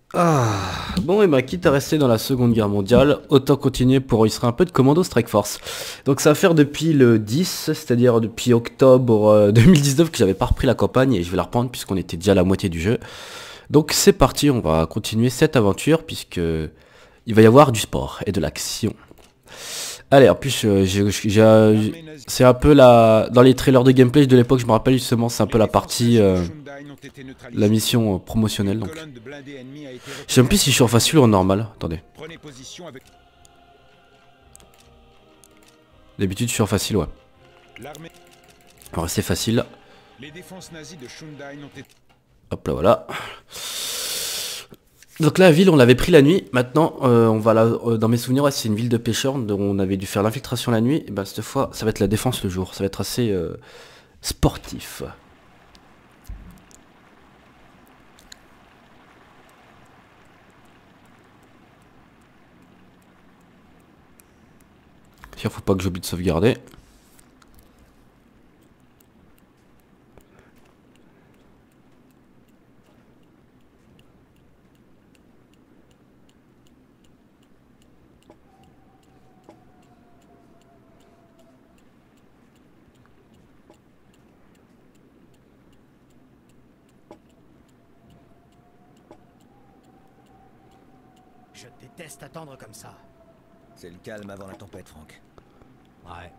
Ah, bon, et bah, quitte à rester dans la Seconde Guerre mondiale, autant continuer pour enregistrer un peu de Commando Strike Force. Donc ça va faire depuis le 10, c'est-à-dire depuis octobre 2019 que j'avais pas repris la campagne et je vais la reprendre puisqu'on était déjà à la moitié du jeu. Donc c'est parti, on va continuer cette aventure puisque il va y avoir du sport et de l'action. Allez, en plus, c'est un peu la... Dans les trailers de gameplay de l'époque, je me rappelle justement, c'est un peu la partie... la mission promotionnelle, donc. Je sais même plus si je suis en facile ou en normal. Attendez. D'habitude, je suis en facile, ouais. On va rester facile. Hop là, voilà. Donc la ville, on l'avait pris la nuit. Maintenant, on va dans mes souvenirs, ouais, c'est une ville de pêcheurs dont on avait dû faire l'infiltration la nuit. Et ben cette fois, ça va être la défense le jour. Ça va être assez sportif. Tiens, faut pas que j'oublie de sauvegarder. Je déteste attendre comme ça. C'est le calme avant la tempête, Franck. Ouais.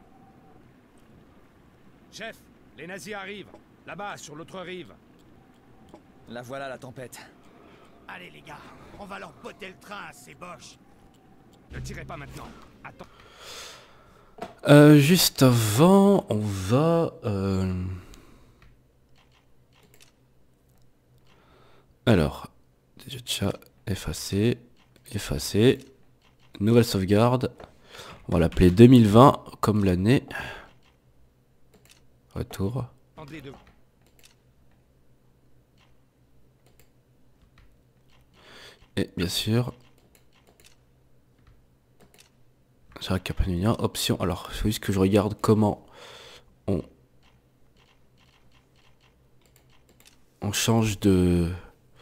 Chef, les nazis arrivent. Là-bas, sur l'autre rive. La voilà la tempête. Allez les gars, on va leur botter le train à ces boches. Ne tirez pas maintenant. Attends. Juste avant, on va... Alors, déjà effacé, effacé. Nouvelle sauvegarde. On va l'appeler 2020 comme l'année. Retour. Et bien sûr, c'est un capanien. Option. Alors, il faut juste que je regarde comment on change de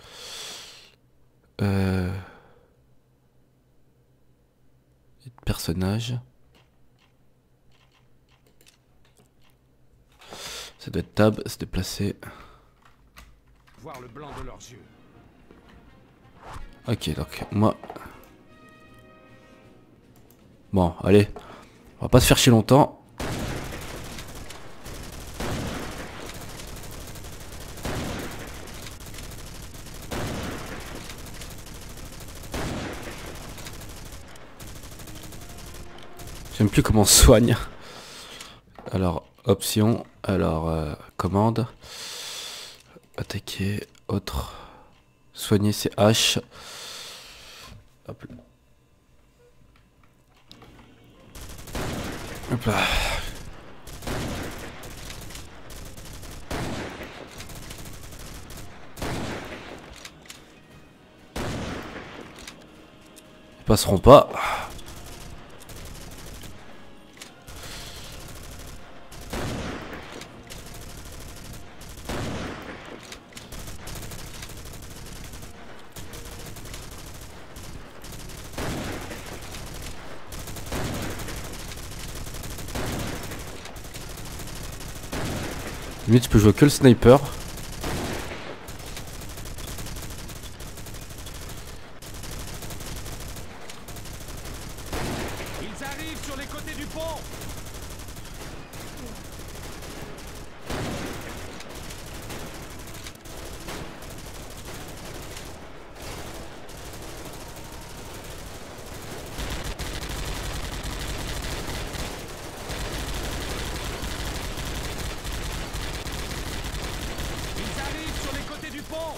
personnage. Ça doit être tab, se déplacer. Voir le blanc de leurs yeux. Ok, donc moi... Bon, allez. On va pas se faire chier longtemps. Je sais même plus comment on se soigne. Alors, option. Alors, commande. Attaquer. Autre. Soigner, c'est H. Hop là. Hop là. Ils passeront pas. Limite, tu peux jouer que le sniper. Ils arrivent sur les côtés du pont. Ils arrivent sur les côtés du pont.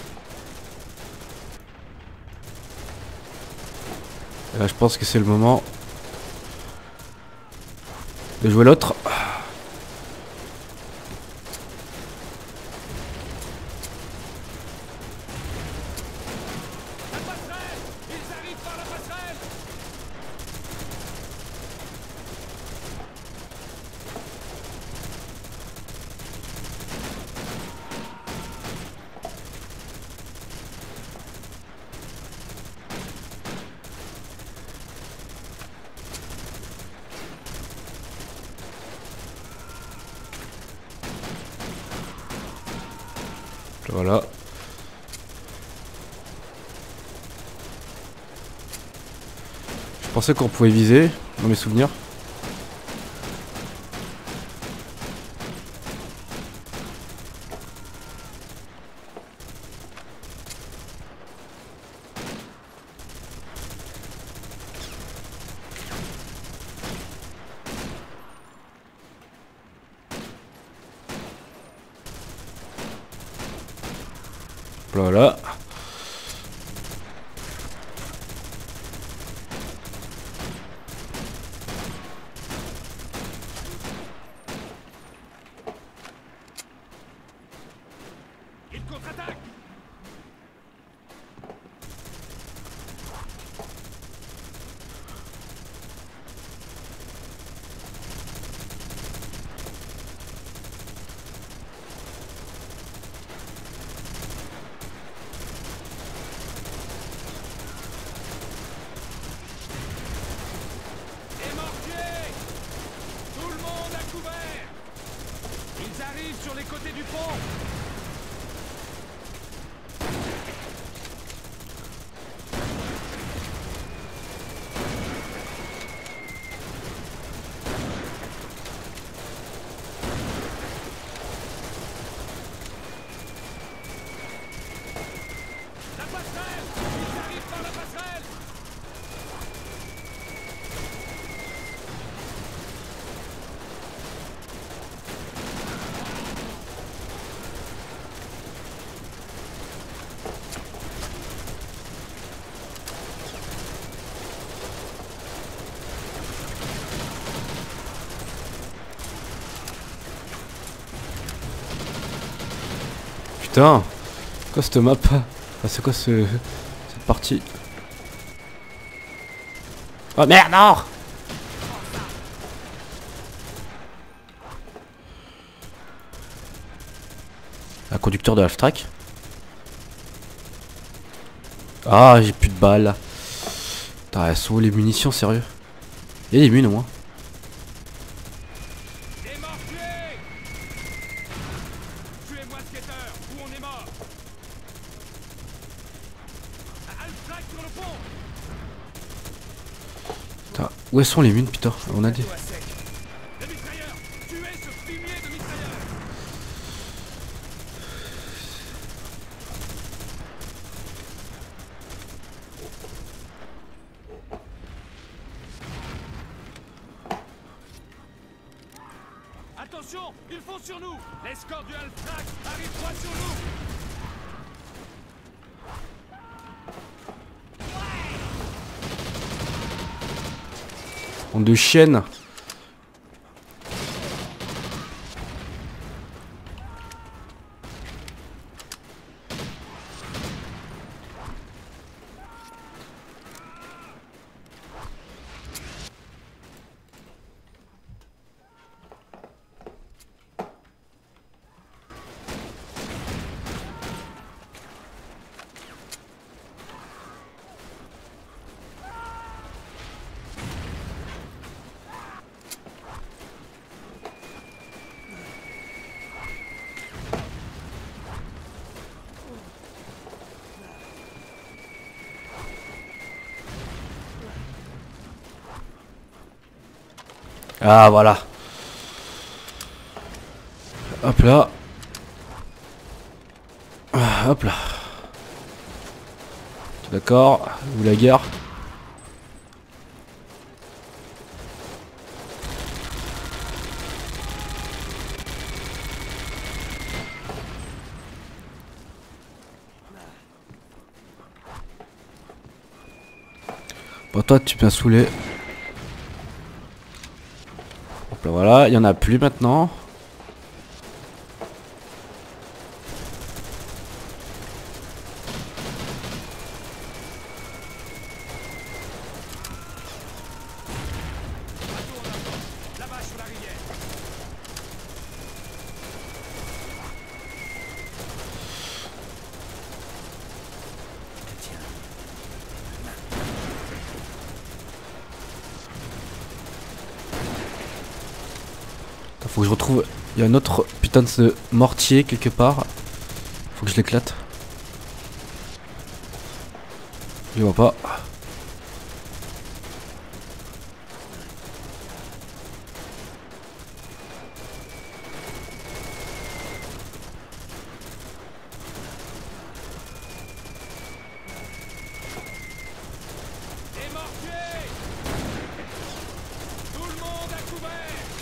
Et là, je pense que c'est le moment de jouer l'autre. La passerelle. Ils arrivent par la passerelle. Voilà. Je pensais qu'on pouvait viser, dans mes souvenirs. Voilà. Il contre-attaque. Des mortiers. Tout le monde à couvert. Ils arrivent sur les côtés du pont. La passerelle. Ils arrivent par la passerelle. Putain, quoi cette map? Ah, c'est quoi cette partie? Oh merde, non! Un conducteur de half-track. Ah, j'ai plus de balles. Putain, elles sont où les munitions, sérieux? Il y a des munes au moins. Des mortiers. Tuez-moi ce guetteur, ou on est mort. Un half-track sur le pont. Putain, où sont les munes, putain? On a des... Bateau à sec. Le mitrailleur. Tuez ce fumier de mitrailleur. Attention, ils font sur nous. L'escorte du half-track arrive droit sur nous. On de chiennes. Ah voilà. Hop là. Ah, hop là. D'accord. Où la guerre? Bon, toi tu m'as saoulé. Hop là, voilà, il y en a plus maintenant. Bateau en avance. Là-bas sur la rivière. Faut que je retrouve. Il y a un autre putain de ce mortier quelque part. Faut que je l'éclate. Je vois pas. Des mortiers! Tout le monde à couvert!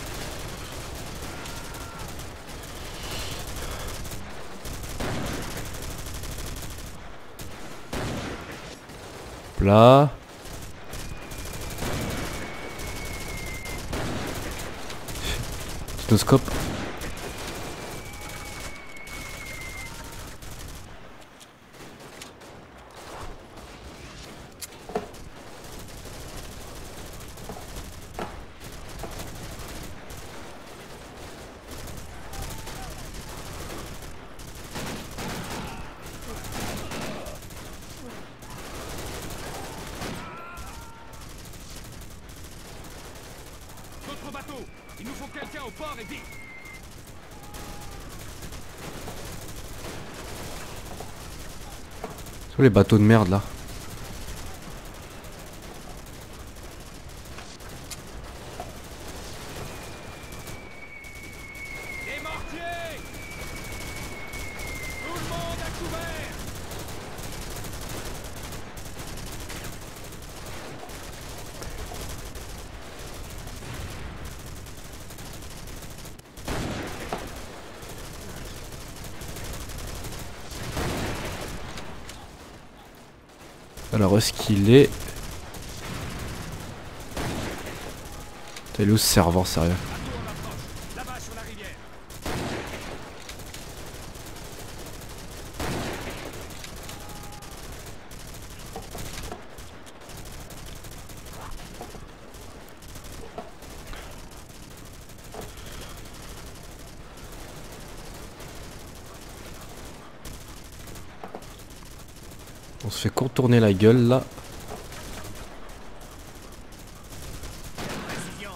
Plat. Scope. D'autres bateaux! Il nous faut quelqu'un au port et vite! Sur les bateaux de merde là. Des mortiers! Tout le monde à couvert! Alors est-ce qu'il est... T'es où ce servant sérieux? Bateau en approche! Là-bas sur la rivière! On se fait contourner la gueule là. Précision.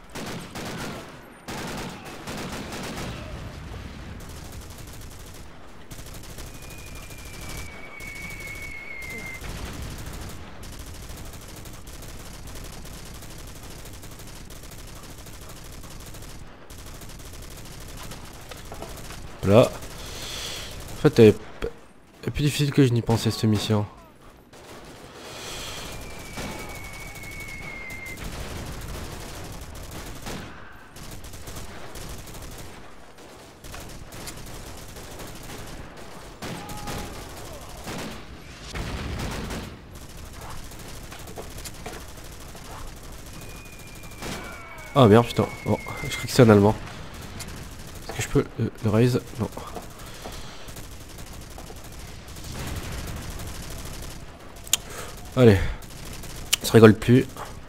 Voilà. En fait elle est plus difficile que je n'y pensais cette mission. Ah merde putain, bon, je crois que c'est un allemand. Est-ce que je peux le raise? Non. Allez, on se rigole plus.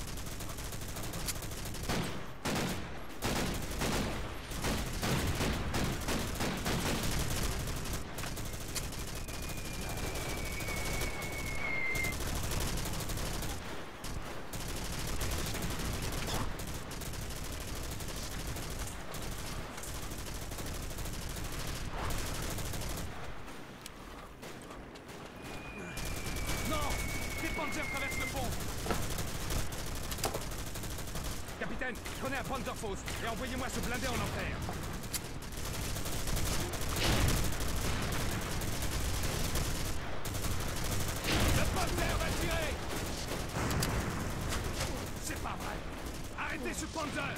Non! Des Panzers traversent le pont! Capitaine, prenez un Panzerfaust et envoyez-moi ce blindé en enfer! Le Panzer va tirer! C'est pas vrai! Arrêtez ce Panzer!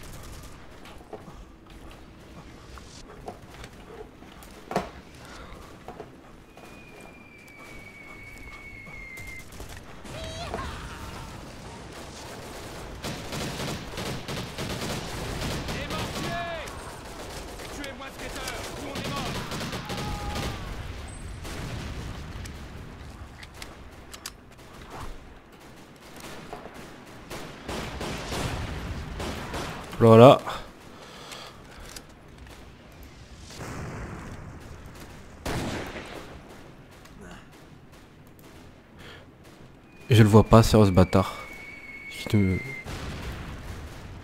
Les mortiers! Tuez-moi ce traiteur, ou on est mort! Voilà. Je le vois pas, sérieux ce bâtard. Qui te...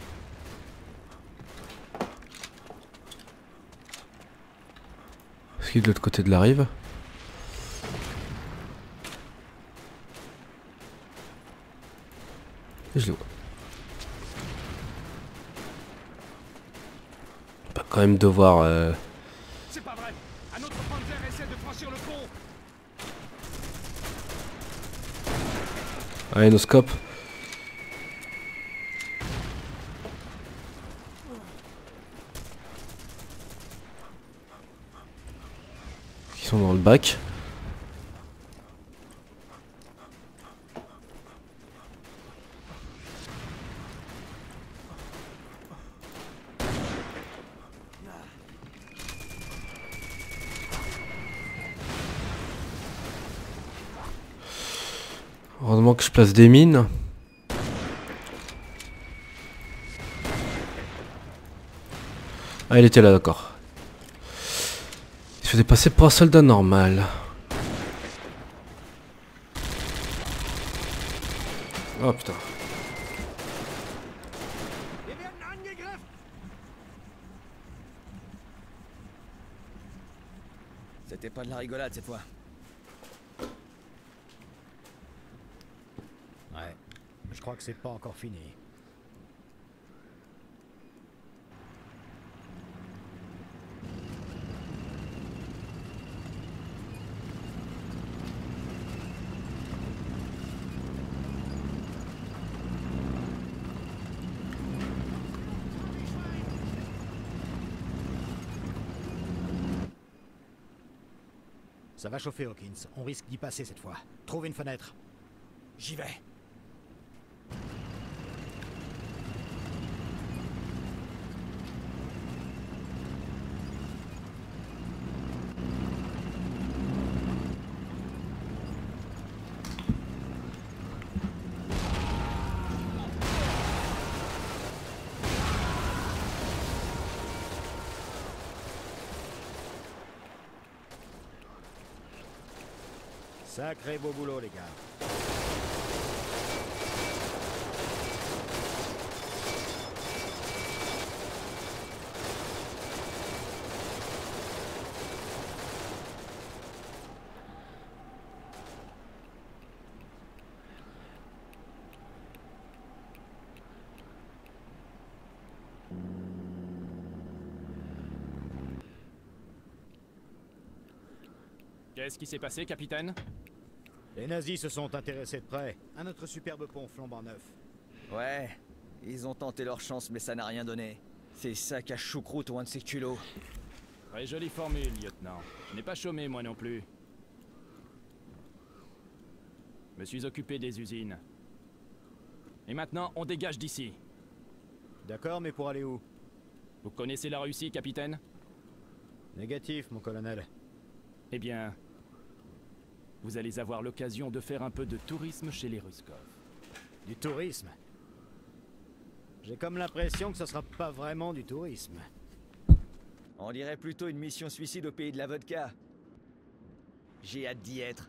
Est-ce Est-ce qu'il est de l'autre côté de la rive? Et je le vois. On va quand même devoir... C'est pas vrai. Un autre panzer essaie de franchir le pont. Allez, nos scopes. Ils sont dans le bac. Heureusement que je place des mines. Ah, il était là, d'accord. Il se faisait passer pour un soldat normal. Oh putain. C'était pas de la rigolade cette fois. Ouais, je crois que c'est pas encore fini. Ça va chauffer, Hawkins. On risque d'y passer cette fois. Trouve une fenêtre. J'y vais. Sacré beau boulot, les gars. Qu'est-ce qui s'est passé, capitaine? Les nazis se sont intéressés de près à notre superbe pont flambant neuf. Ouais, ils ont tenté leur chance mais ça n'a rien donné. C'est sac à choucroute ou un de ces culots. Très jolie formule, lieutenant. Je n'ai pas chômé, moi non plus. Me suis occupé des usines. Et maintenant, on dégage d'ici. D'accord, mais pour aller où? Vous connaissez la Russie, capitaine? Négatif, mon colonel. Eh bien, vous allez avoir l'occasion de faire un peu de tourisme chez les Ruskov. Du tourisme? J'ai comme l'impression que ce sera pas vraiment du tourisme. On dirait plutôt une mission suicide au pays de la vodka. J'ai hâte d'y être.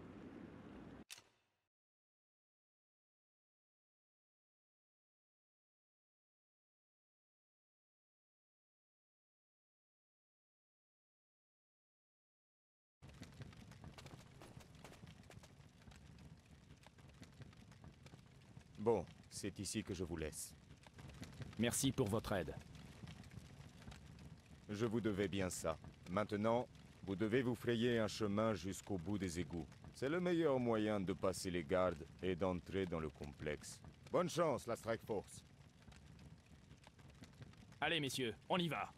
Bon, c'est ici que je vous laisse. Merci pour votre aide. Je vous devais bien ça. Maintenant, vous devez vous frayer un chemin jusqu'au bout des égouts. C'est le meilleur moyen de passer les gardes et d'entrer dans le complexe. Bonne chance, la Strike Force. Allez, messieurs, on y va.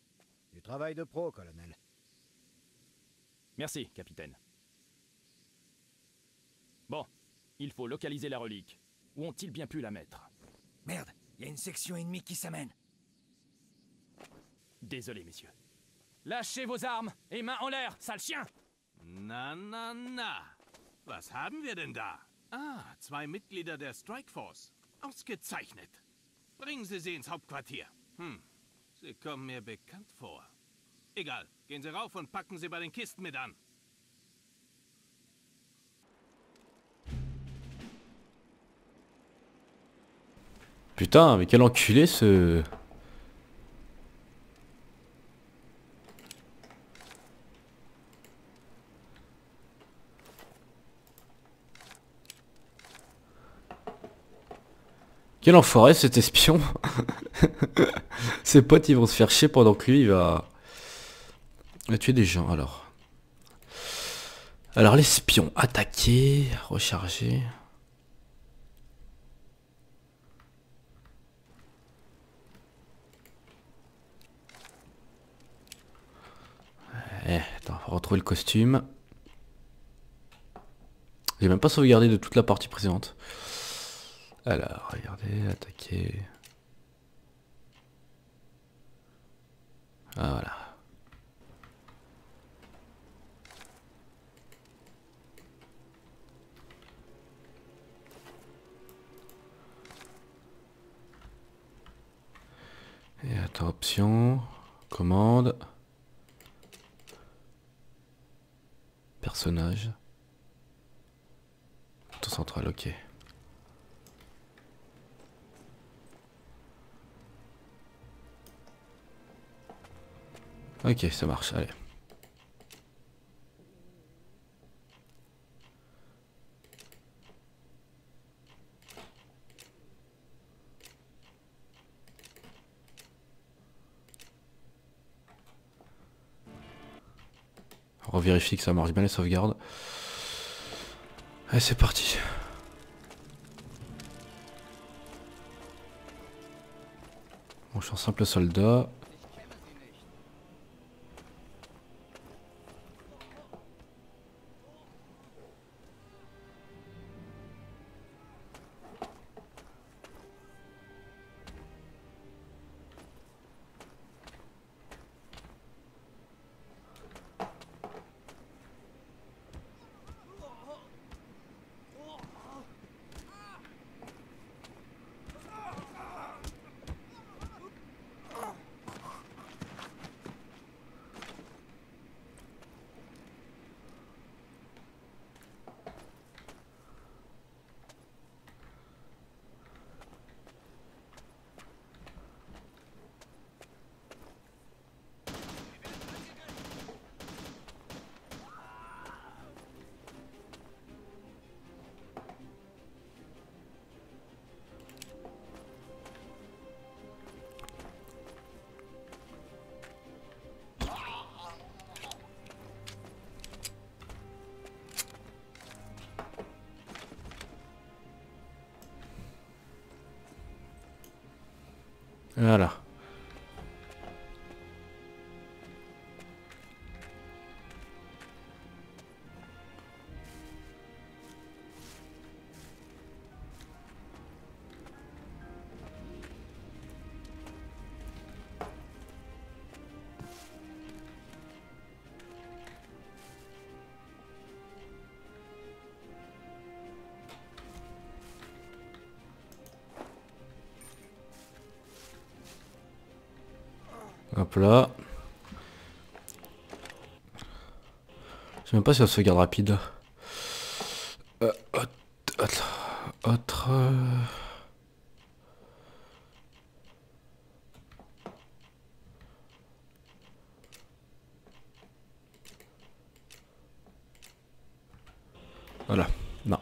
Du travail de pro, colonel. Merci, capitaine. Bon, il faut localiser la relique. Où ont-ils bien pu la mettre? Merde, il y a une section ennemie qui s'amène. Désolé, messieurs. Lâchez vos armes et mains en l'air, sale chien! Na, na, na. Was haben wir denn da? Ah, 2 Mitglieder der Strike Force. Ausgezeichnet. Bringen Sie sie ins Hauptquartier. Sie kommen mir bekannt vor. Egal, gehen Sie rauf und packen Sie bei den Kisten mit an. Putain, mais quel enculé ce... Quel enfoiré cet espion. Ses potes ils vont se faire chier pendant que lui il va tuer des gens alors. Alors l'espion, attaquer, recharger. Attends, on va retrouver le costume. J'ai même pas sauvegardé de toute la partie précédente. Alors, regardez, attaquer. Ah, voilà. Et attends, option, commande, personnage, tout central, ok. Ok, ça marche, allez. On revérifie que ça marche bien les sauvegardes. Allez, c'est parti. Bon, je suis un simple soldat. Voilà. Hop là. Je sais même pas si ça se sauvegarde rapide. Autre. Voilà. Non.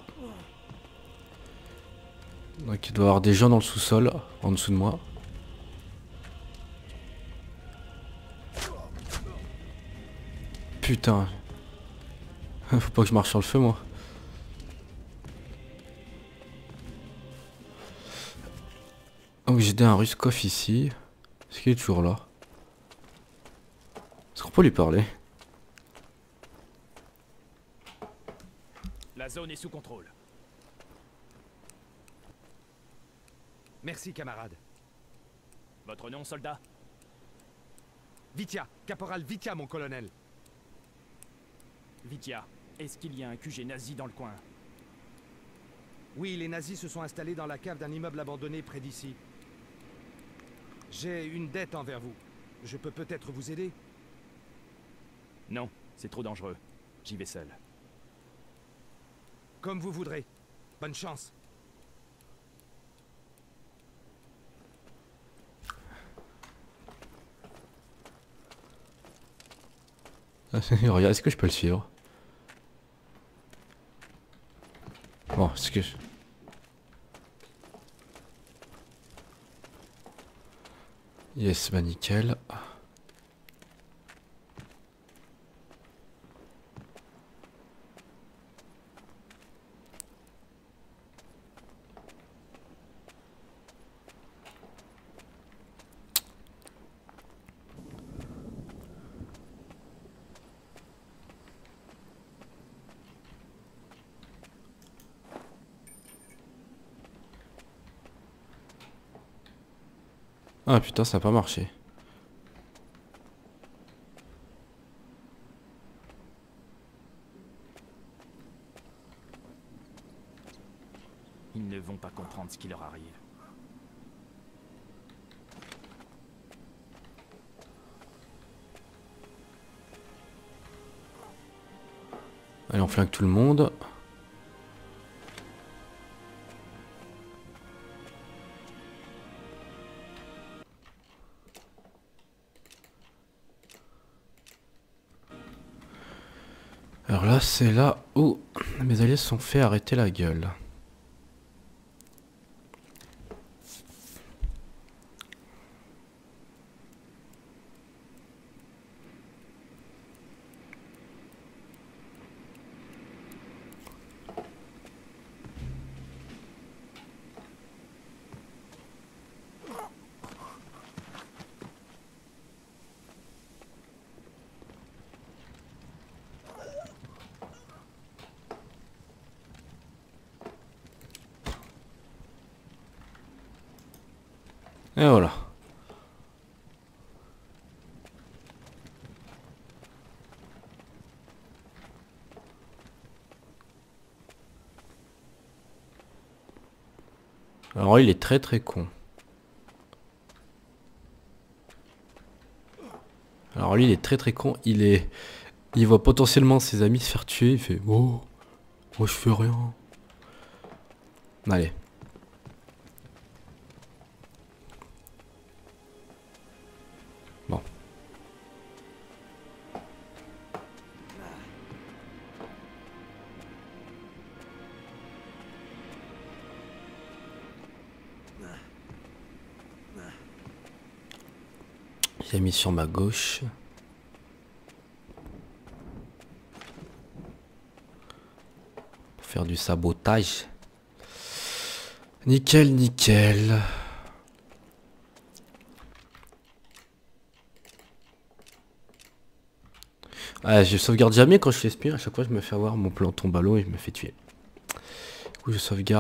Donc il doit y avoir des gens dans le sous-sol, en dessous de moi. Putain. Faut pas que je marche sur le feu moi. Donc j'ai un Ruskov ici. Est-ce qu'il est toujours là? Est-ce qu'on peut lui parler? La zone est sous contrôle. Merci, camarade. Votre nom, soldat? Vitia, caporal Vitia, mon colonel. Vitia, est-ce qu'il y a un QG nazi dans le coin? Oui, les nazis se sont installés dans la cave d'un immeuble abandonné près d'ici. J'ai une dette envers vous. Je peux peut-être vous aider? Non, c'est trop dangereux. J'y vais seul. Comme vous voudrez. Bonne chance. Regarde, est-ce que je peux le suivre? Bon, est-ce que... Yes, bah nickel. Ah putain, ça n'a pas marché. Ils ne vont pas comprendre ce qui leur arrive. Allez, on flingue tout le monde. Alors là, c'est là où mes alliés se sont fait arrêter la gueule. Et voilà. Alors il est très très con. Alors lui il est très très con. Il voit potentiellement ses amis se faire tuer. Il fait oh, moi je fais rien. Allez. Bon. J'ai mis sur ma gauche. Pour faire du sabotage. Nickel, nickel. Ah, je sauvegarde jamais quand je fais espion. À chaque fois, je me fais avoir mon plan tombe à l'eau et je me fais tuer. Du coup, je sauvegarde.